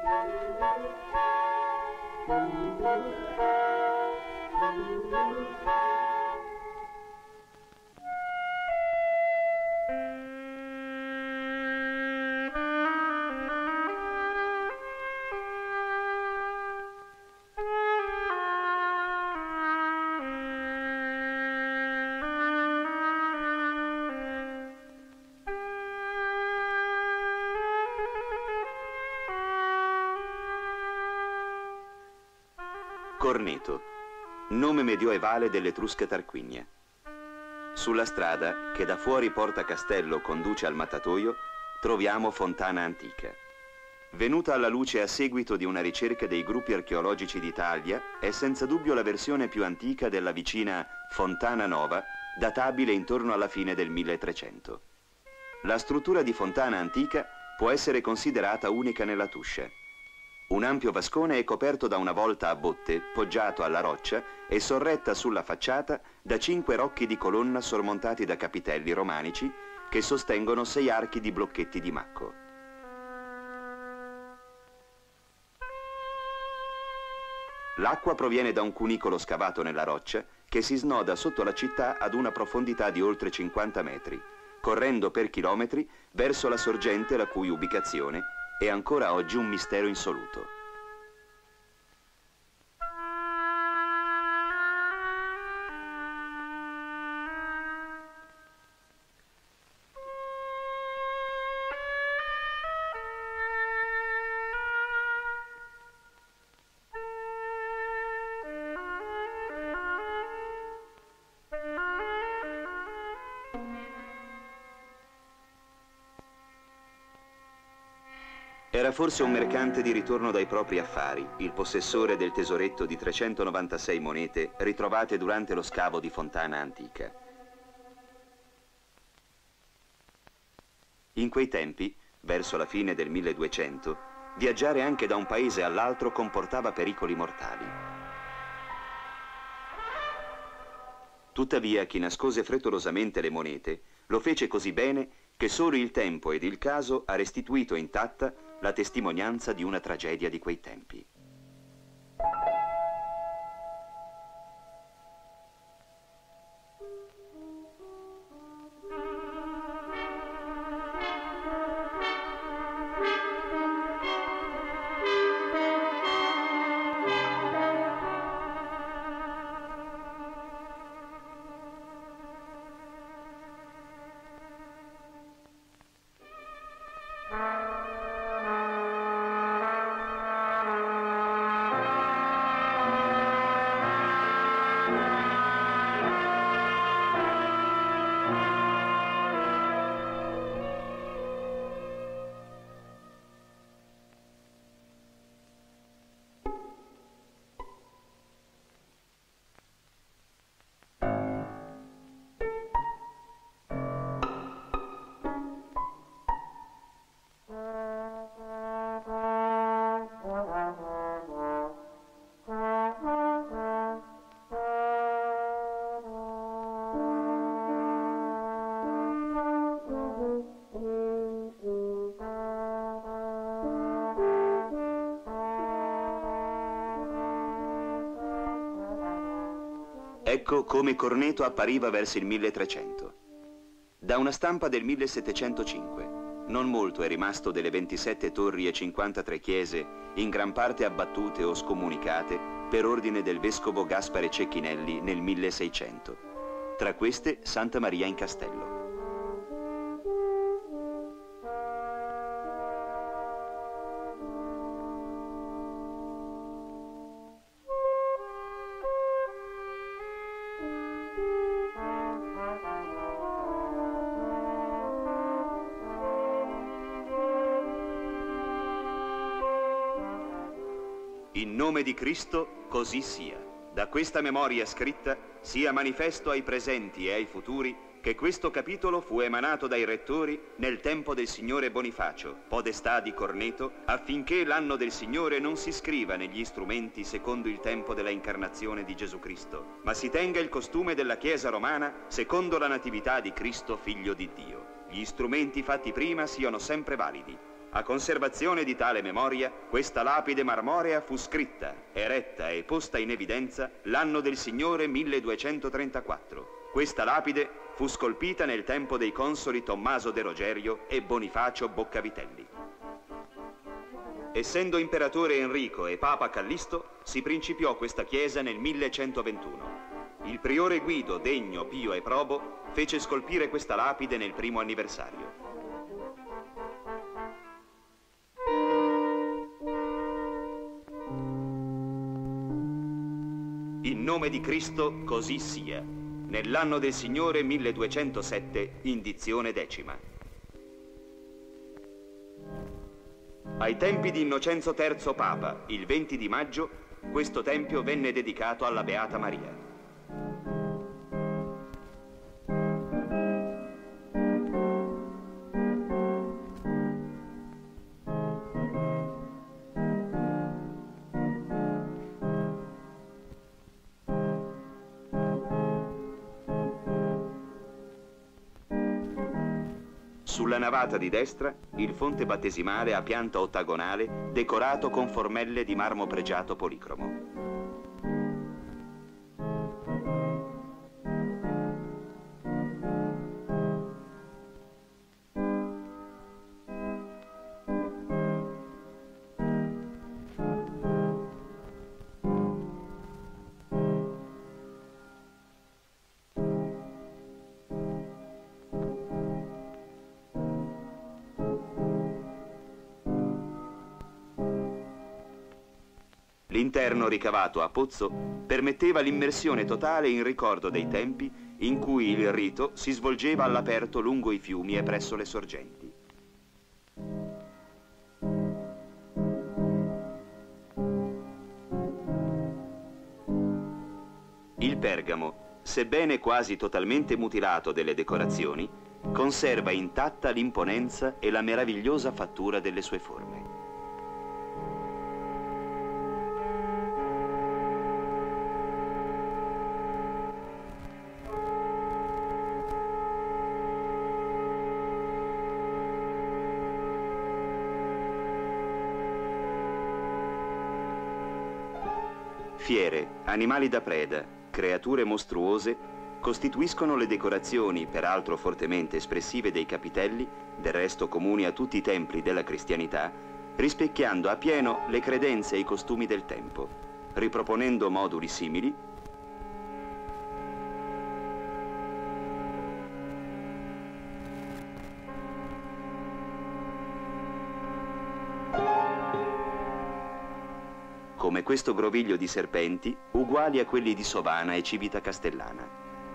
Corneto, nome medioevale dell'Etrusca Tarquinia. Sulla strada che da fuori Porta Castello conduce al mattatoio troviamo Fontana Antica. Venuta alla luce a seguito di una ricerca dei gruppi archeologici d'Italia, è senza dubbio la versione più antica della vicina Fontana Nova, databile intorno alla fine del 1300. La struttura di Fontana Antica può essere considerata unica nella Tuscia. Un ampio vascone è coperto da una volta a botte, poggiato alla roccia e sorretta sulla facciata da 5 rocchi di colonna sormontati da capitelli romanici che sostengono 6 archi di blocchetti di macco. L'acqua proviene da un cunicolo scavato nella roccia che si snoda sotto la città ad una profondità di oltre 50 metri, correndo per chilometri verso la sorgente la cui ubicazione è ancora oggi un mistero insoluto. Era forse un mercante di ritorno dai propri affari, il possessore del tesoretto di 396 monete ritrovate durante lo scavo di Fontana Antica. In quei tempi, verso la fine del 1200, viaggiare anche da un paese all'altro comportava pericoli mortali. Tuttavia, chi nascose frettolosamente le monete lo fece così bene che solo il tempo ed il caso ha restituito intatta la testimonianza di una tragedia di quei tempi. Ecco come Corneto appariva verso il 1300. Da una stampa del 1705, non molto è rimasto delle 27 torri e 53 chiese, in gran parte abbattute o scomunicate per ordine del vescovo Gaspare Cecchinelli nel 1600. Tra queste Santa Maria in Castello. In nome di Cristo, così sia. Da questa memoria scritta sia manifesto ai presenti e ai futuri che questo capitolo fu emanato dai rettori nel tempo del Signore Bonifacio, podestà di Corneto, affinché l'anno del Signore non si scriva negli strumenti secondo il tempo della incarnazione di Gesù Cristo, ma si tenga il costume della Chiesa romana secondo la natività di Cristo, Figlio di Dio. Gli strumenti fatti prima siano sempre validi. A conservazione di tale memoria, questa lapide marmorea fu scritta, eretta e posta in evidenza l'anno del Signore 1234. Questa lapide fu scolpita nel tempo dei consoli Tommaso de Rogerio e Bonifacio Boccavitelli. Essendo imperatore Enrico e papa Callisto, si principiò questa chiesa nel 1121. Il priore Guido, degno, pio e probo, fece scolpire questa lapide nel primo anniversario. In nome di Cristo, così sia. Nell'anno del Signore 1207, indizione 10ª. Ai tempi di Innocenzo III Papa, il 20 di maggio, questo tempio venne dedicato alla Beata Maria. Sulla navata di destra, il fonte battesimale a pianta ottagonale decorato con formelle di marmo pregiato policromo. L'interno ricavato a pozzo permetteva l'immersione totale in ricordo dei tempi in cui il rito si svolgeva all'aperto lungo i fiumi e presso le sorgenti. Il pergamo, sebbene quasi totalmente mutilato delle decorazioni, conserva intatta l'imponenza e la meravigliosa fattura delle sue forme. Fiere, animali da preda, creature mostruose costituiscono le decorazioni, peraltro fortemente espressive dei capitelli, del resto comuni a tutti i templi della cristianità, rispecchiando appieno le credenze e i costumi del tempo, riproponendo moduli simili. Come questo groviglio di serpenti, uguali a quelli di Sovana e Civita Castellana.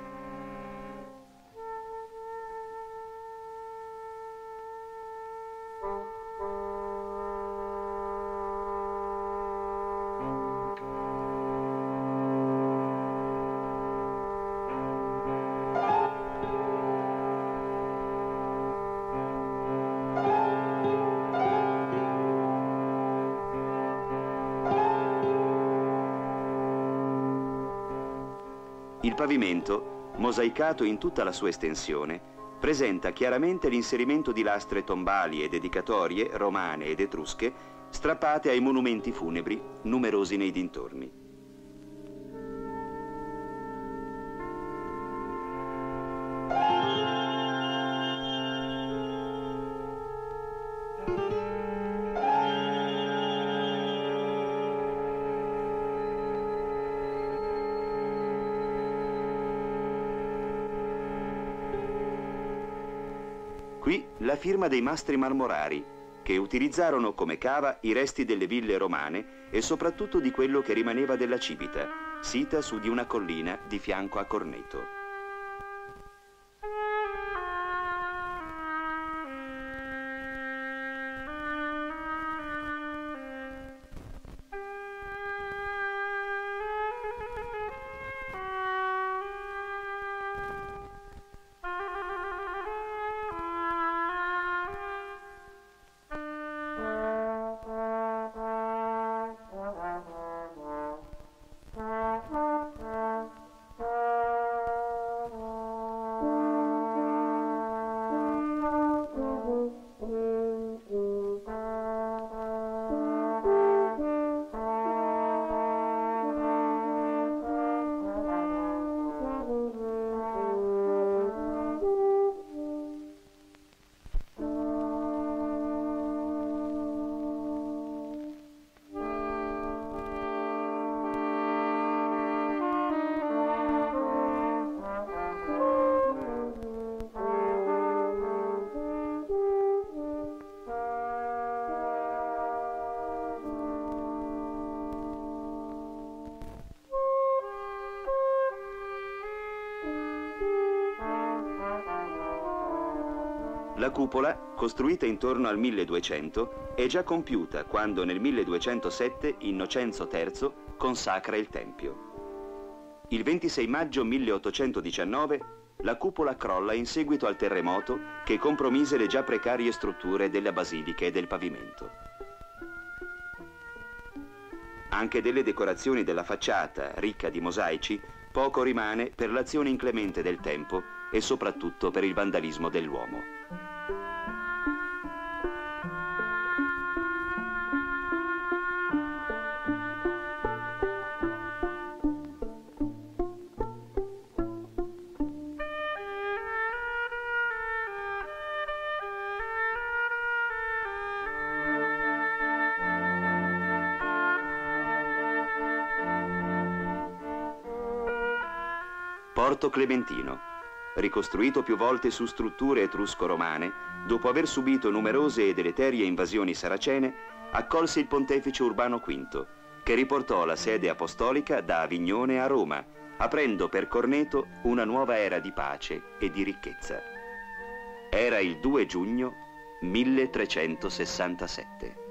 Il pavimento, mosaicato in tutta la sua estensione, presenta chiaramente l'inserimento di lastre tombali e dedicatorie romane ed etrusche strappate ai monumenti funebri numerosi nei dintorni. Qui la firma dei mastri marmorari, che utilizzarono come cava i resti delle ville romane e soprattutto di quello che rimaneva della Civita, sita su di una collina di fianco a Corneto. La cupola, costruita intorno al 1200, è già compiuta quando nel 1207 Innocenzo III consacra il Tempio. Il 26 maggio 1819 la cupola crolla in seguito al terremoto che compromise le già precarie strutture della basilica e del pavimento. Anche delle decorazioni della facciata, ricca di mosaici, poco rimane per l'azione inclemente del tempo e soprattutto per il vandalismo dell'uomo. Porto Clementino, ricostruito più volte su strutture etrusco-romane, dopo aver subito numerose e deleterie invasioni saracene, accolse il pontefice Urbano V, che riportò la sede apostolica da Avignone a Roma, aprendo per Corneto una nuova era di pace e di ricchezza. Era il 2 giugno 1367.